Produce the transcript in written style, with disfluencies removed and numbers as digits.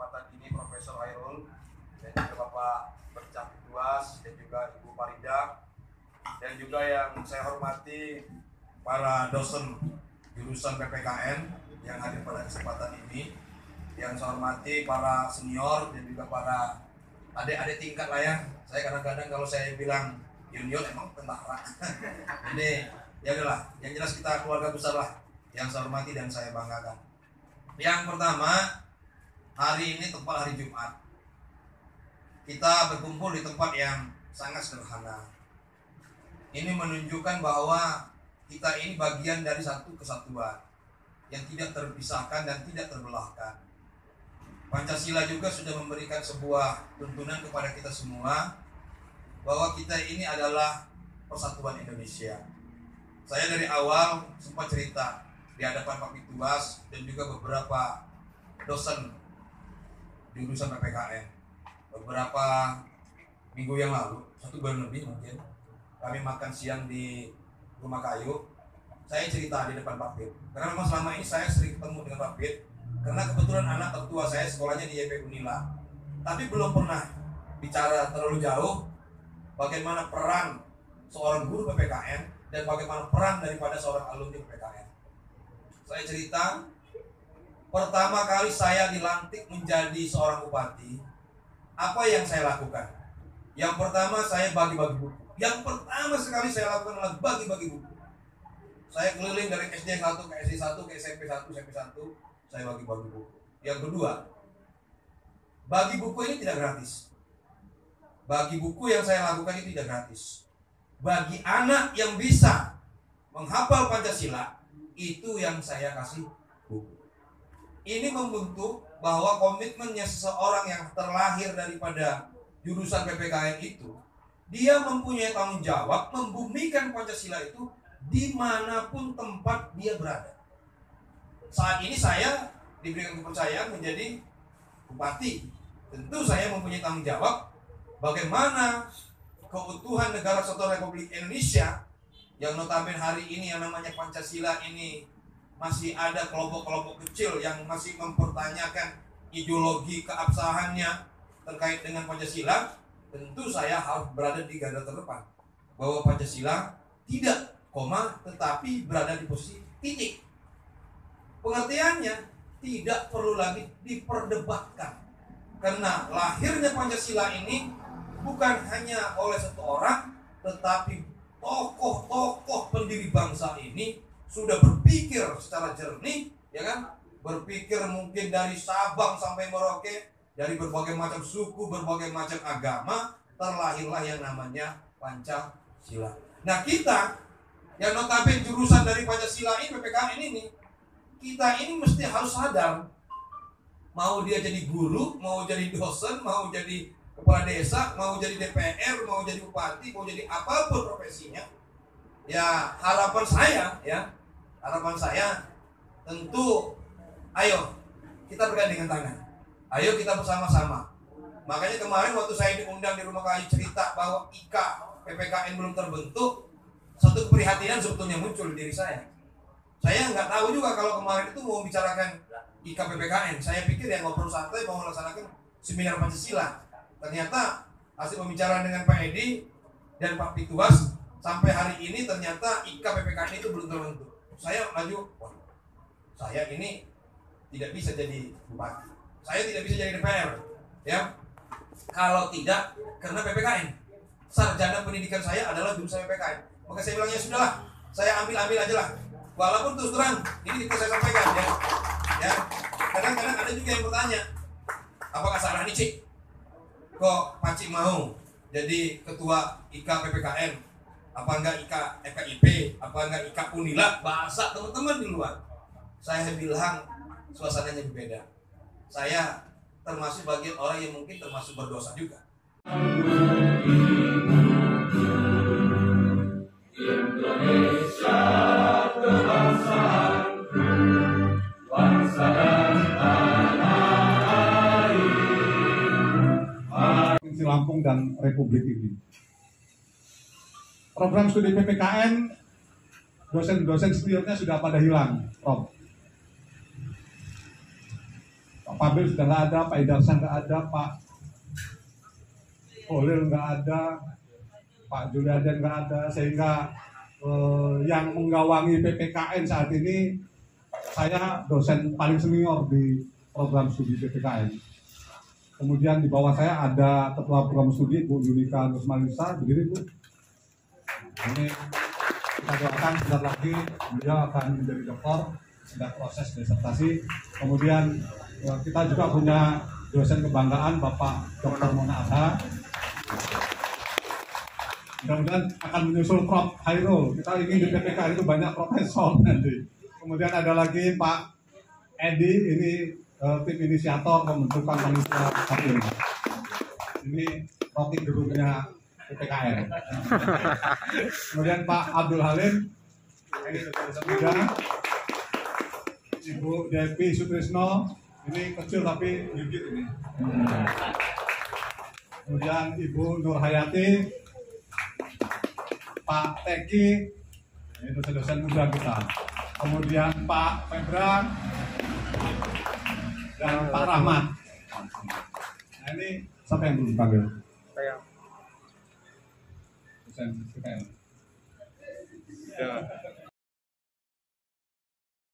kesempatan ini Profesor Hairul dan juga Bapak Bercak Tuas dan juga Ibu Farida dan juga yang saya hormati para dosen jurusan PPKN yang hadir pada kesempatan ini, yang saya hormati para senior dan juga para adik-adik tingkat lah ya. Saya kadang-kadang kalau saya bilang junior emang tentara. Ini ya udahlah, yang jelas kita keluarga besar lah yang saya hormati dan saya banggakan. Yang pertama, hari ini tepat hari Jumat. Kita berkumpul di tempat yang sangat sederhana. Ini menunjukkan bahwa kita ini bagian dari satu kesatuan yang tidak terpisahkan dan tidak terbelahkan. Pancasila juga sudah memberikan sebuah tuntunan kepada kita semua bahwa kita ini adalah persatuan Indonesia. Saya dari awal sempat cerita di hadapan Pak Pituas dan juga beberapa dosen jurusan PPKN. Beberapa minggu yang lalu, 1 bulan lebih mungkin, kami makan siang di Rumah Kayu. Saya cerita di depan Pak Pit, karena memang selama ini saya sering ketemu dengan Pak Pit, karena kebetulan anak tertua saya sekolahnya di YP Unila, tapi belum pernah bicara terlalu jauh bagaimana peran seorang guru PPKN dan bagaimana peran daripada seorang alumni PPKN. Saya cerita, pertama kali saya dilantik menjadi seorang bupati, apa yang saya lakukan? Yang pertama, saya bagi-bagi buku. Yang pertama sekali saya lakukan adalah bagi-bagi buku. Saya keliling dari SD 1 ke SD 1 ke SMP 1, SMP 1, saya bagi-bagi buku. Yang kedua, bagi buku ini tidak gratis. Bagi buku yang saya lakukan ini tidak gratis. Bagi anak yang bisa menghafal Pancasila, itu yang saya kasih buku. Ini membentuk bahwa komitmennya seseorang yang terlahir daripada jurusan PPKN itu, dia mempunyai tanggung jawab membumikan Pancasila itu dimanapun tempat dia berada. Saat ini saya diberikan kepercayaan menjadi bupati. Tentu saya mempunyai tanggung jawab bagaimana keutuhan negara Kesatuan Republik Indonesia yang notabene hari ini yang namanya Pancasila ini masih ada kelompok-kelompok kecil yang masih mempertanyakan ideologi keabsahannya terkait dengan Pancasila. Tentu saya harus berada di garda terdepan bahwa Pancasila tidak koma tetapi berada di posisi titik. Pengertiannya tidak perlu lagi diperdebatkan, karena lahirnya Pancasila ini bukan hanya oleh satu orang, tetapi tokoh-tokoh pendiri bangsa ini sudah berpikir secara jernih, ya kan? Berpikir mungkin dari Sabang sampai Merauke, dari berbagai macam suku, berbagai macam agama, terlahirlah yang namanya Pancasila. Nah, kita yang notabene jurusan dari Pancasila ini, PPKN ini, kita ini mesti harus sadar, mau dia jadi guru, mau jadi dosen, mau jadi kepala desa, mau jadi DPR, mau jadi bupati, mau jadi apapun profesinya, ya harapan saya tentu, ayo kita bergandengan tangan, ayo kita bersama-sama. Makanya kemarin waktu saya diundang di Rumah Kayu cerita bahwa IKA PPKN belum terbentuk, satu keprihatinan sebetulnya muncul di diri saya. Saya nggak tahu juga kalau kemarin itu mau bicarakan IKA PPKN. Saya pikir ya ngobrol santai mau melaksanakan seminar Pancasila. Ternyata hasil pembicaraan dengan Pak Edi dan Pak Pituas sampai hari ini ternyata IKA PPKN itu belum terbentuk. Saya maju, saya ini tidak bisa jadi bupati, saya tidak bisa jadi DPR, ya. Kalau tidak, karena PPKN, sarjana pendidikan saya adalah jurusan PPKN. Maka saya bilang ya sudahlah, saya ambil aja lah. Walaupun terus terang, ini kita saya sampaikan ya. Ya, kadang-kadang ada juga yang bertanya, apakah salah nih Cik? Kok Pak Cik mau jadi ketua IKA PPKN? Apa enggak IKA FKIP? Apa enggak IKA Unila? Bahasa teman-teman di luar. Saya bilang suasananya berbeda. Saya termasuk bagian orang yang mungkin termasuk berdosa juga. Indonesia kebangsaanku, bangsa dan tanah air. Provinsi Lampung dan Republik ini. Program studi PPKN, dosen-dosen seniornya sudah pada hilang, Prof. Pak Fadil sudah nggak ada, Pak Idarsan nggak ada, Pak Holil nggak ada, Pak Juliaden nggak ada, sehingga yang menggawangi PPKN saat ini saya dosen paling senior di program studi PPKN. Kemudian di bawah saya ada ketua program studi Bu Yunika Nusmalisa, berdiri Bu. Ini kita doakan sebentar lagi beliau akan menjadi doktor, sedang proses disertasi. Kemudian kita juga punya dosen kebanggaan Bapak Dr. Mona Adha. Mudah-mudahan akan menyusul Prof. Hairul. Kita ingin di PPK itu banyak profesor nanti. Kemudian ada lagi Pak Edi, ini tim inisiator pembentukan panitia hakim. Ini Rocky Gerungnya PPKN. Kemudian Pak Abdul Halim, ini dosen muda. Ibu Devi Sutrisno, ini kecil tapi gigit ini. Kemudian Ibu Nur Hayati, Pak Teki, ini dosen-dosen muda kita. Kemudian Pak Febra dan Pak Rahmat. Nah ini siapa yang belum dipanggil? Saya. Dosen PPKN. Ya.